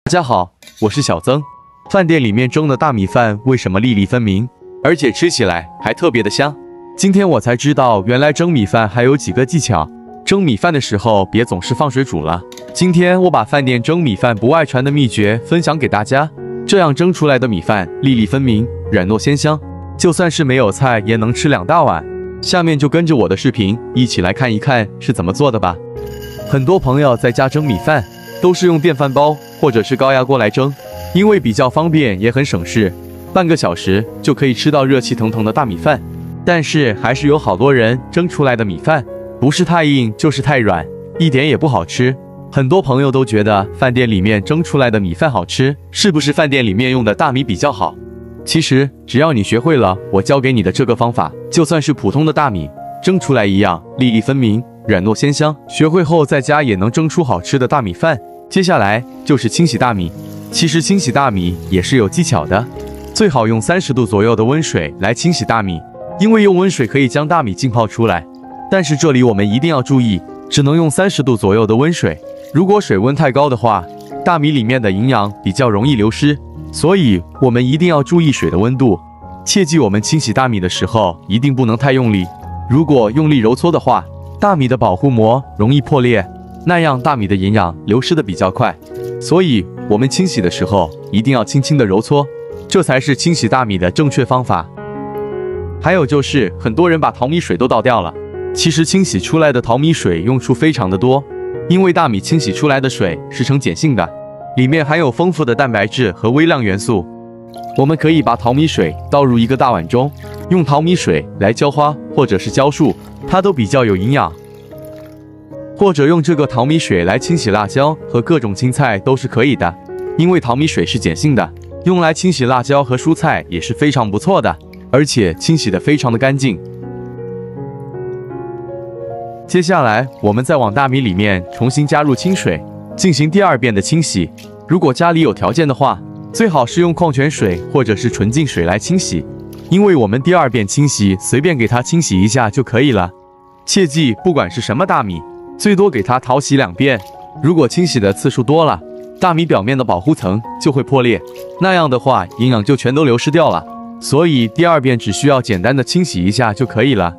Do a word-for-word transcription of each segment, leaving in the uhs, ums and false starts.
大家好，我是小曾。饭店里面蒸的大米饭为什么粒粒分明，而且吃起来还特别的香？今天我才知道，原来蒸米饭还有几个技巧。蒸米饭的时候别总是放水煮了。今天我把饭店蒸米饭不外传的秘诀分享给大家，这样蒸出来的米饭粒粒分明，软糯鲜香，就算是没有菜也能吃两大碗。下面就跟着我的视频一起来看一看是怎么做的吧。很多朋友在家蒸米饭都是用电饭煲或者是高压锅来蒸，因为比较方便也很省事，半个小时就可以吃到热气腾腾的大米饭。但是还是有好多人蒸出来的米饭不是太硬就是太软，一点也不好吃。很多朋友都觉得饭店里面蒸出来的米饭好吃，是不是饭店里面用的大米比较好？其实只要你学会了我教给你的这个方法，就算是普通的大米蒸出来一样粒粒分明，软糯鲜香。学会后在家也能蒸出好吃的大米饭。接下来就是清洗大米。其实清洗大米也是有技巧的，最好用三十度左右的温水来清洗大米，因为用温水可以将大米浸泡出来。但是这里我们一定要注意，只能用三十度左右的温水，如果水温太高的话，大米里面的营养比较容易流失，所以我们一定要注意水的温度。切记我们清洗大米的时候一定不能太用力，如果用力揉搓的话，大米的保护膜容易破裂，那样大米的营养流失的比较快。所以我们清洗的时候一定要轻轻的揉搓，这才是清洗大米的正确方法。还有就是很多人把淘米水都倒掉了，其实清洗出来的淘米水用处非常的多，因为大米清洗出来的水是呈碱性的，里面含有丰富的蛋白质和微量元素。我们可以把淘米水倒入一个大碗中，用淘米水来浇花或者是浇树，它都比较有营养。或者用这个淘米水来清洗辣椒和各种青菜都是可以的，因为淘米水是碱性的，用来清洗辣椒和蔬菜也是非常不错的，而且清洗的非常的干净。接下来我们再往大米里面重新加入清水，进行第二遍的清洗。如果家里有条件的话，最好是用矿泉水或者是纯净水来清洗，因为我们第二遍清洗随便给它清洗一下就可以了。切记不管是什么大米，最多给它淘洗两遍，如果清洗的次数多了，大米表面的保护层就会破裂，那样的话营养就全都流失掉了。所以第二遍只需要简单的清洗一下就可以了。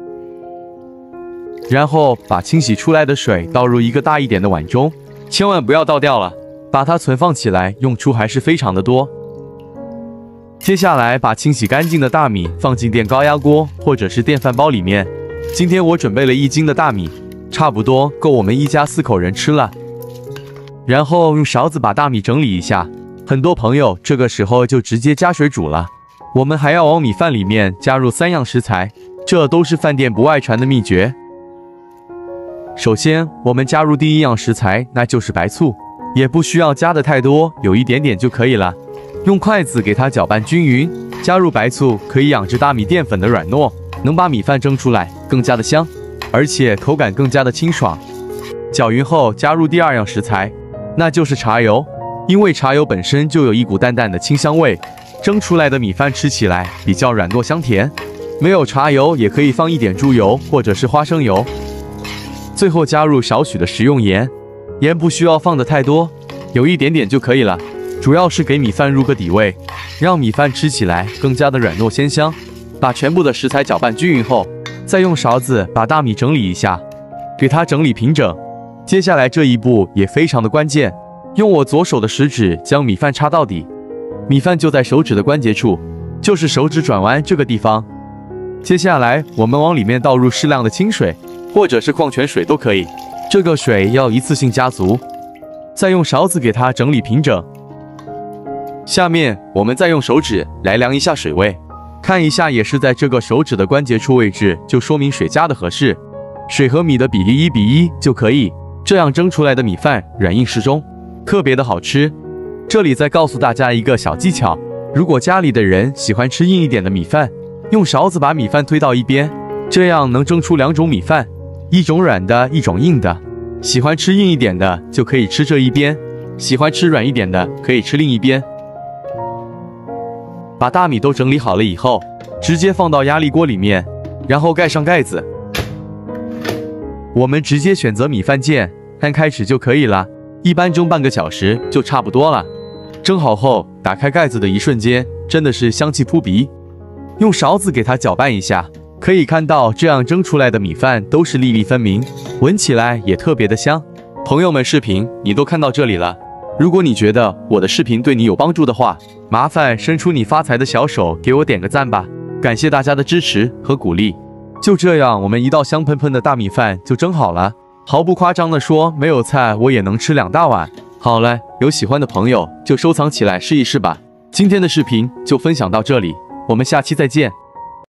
然后把清洗出来的水倒入一个大一点的碗中，千万不要倒掉了，把它存放起来，用处还是非常的多。接下来把清洗干净的大米放进电高压锅或者是电饭煲里面。今天我准备了一斤的大米，差不多够我们一家四口人吃了。然后用勺子把大米整理一下，很多朋友这个时候就直接加水煮了。我们还要往米饭里面加入三样食材，这都是饭店不外传的秘诀。首先我们加入第一样食材，那就是白醋，也不需要加的太多，有一点点就可以了。用筷子给它搅拌均匀，加入白醋可以养殖大米淀粉的软糯，能把米饭蒸出来更加的香，而且口感更加的清爽。搅匀后加入第二样食材，那就是茶油，因为茶油本身就有一股淡淡的清香味，蒸出来的米饭吃起来比较软糯香甜。没有茶油也可以放一点猪油或者是花生油。最后加入少许的食用盐，盐不需要放的太多，有一点点就可以了，主要是给米饭入个底味，让米饭吃起来更加的软糯鲜香。把全部的食材搅拌均匀后，再用勺子把大米整理一下，给它整理平整。接下来这一步也非常的关键，用我左手的食指将米饭插到底，米饭就在手指的关节处，就是手指转弯这个地方。接下来我们往里面倒入适量的清水，或者是矿泉水都可以，这个水要一次性加足，再用勺子给它整理平整。下面我们再用手指来量一下水位，看一下也是在这个手指的关节处位置，就说明水加的合适，水和米的比例一比一就可以，这样蒸出来的米饭软硬适中，特别的好吃。这里再告诉大家一个小技巧，如果家里的人喜欢吃硬一点的米饭，用勺子把米饭推到一边，这样能蒸出两种米饭，一种软的，一种硬的。喜欢吃硬一点的就可以吃这一边，喜欢吃软一点的可以吃另一边。把大米都整理好了以后，直接放到压力锅里面，然后盖上盖子。我们直接选择米饭键，按开始就可以了。 一般蒸半个小时就差不多了。蒸好后，打开盖子的一瞬间，真的是香气扑鼻。用勺子给它搅拌一下，可以看到这样蒸出来的米饭都是粒粒分明，闻起来也特别的香。朋友们，视频你都看到这里了，如果你觉得我的视频对你有帮助的话，麻烦伸出你发财的小手给我点个赞吧，感谢大家的支持和鼓励。就这样，我们一道香喷喷的大米饭就蒸好了。毫不夸张的说，没有菜我也能吃两大碗。好了，有喜欢的朋友就收藏起来试一试吧。今天的视频就分享到这里，我们下期再见。